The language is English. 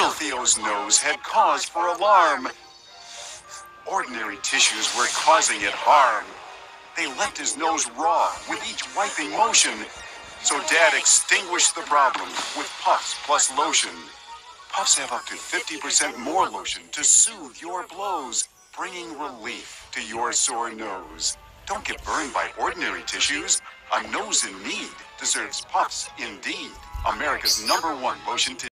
Little Theo's nose had cause for alarm. Ordinary tissues were causing it harm. They left his nose raw with each wiping motion. So Dad extinguished the problem with Puffs plus lotion. Puffs have up to 50% more lotion to soothe your blows, bringing relief to your sore nose. Don't get burned by ordinary tissues. A nose in need deserves Puffs indeed. America's #1 lotion tissue.